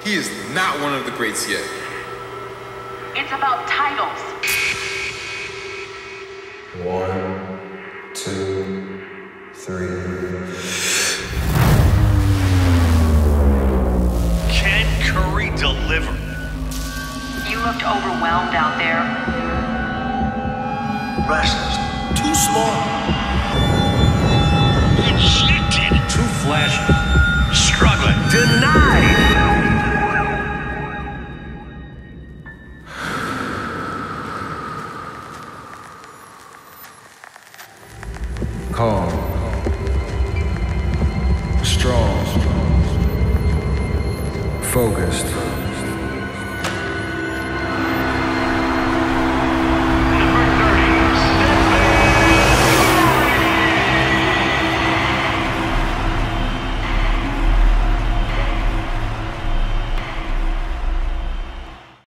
he is not one of the greats yet. It's about titles. 1, 2, 3. Can Curry deliver? You looked overwhelmed out there. Restless. Too small. Rejected. Too flashy. Struggling. Denied. Calm. Strong. Focused.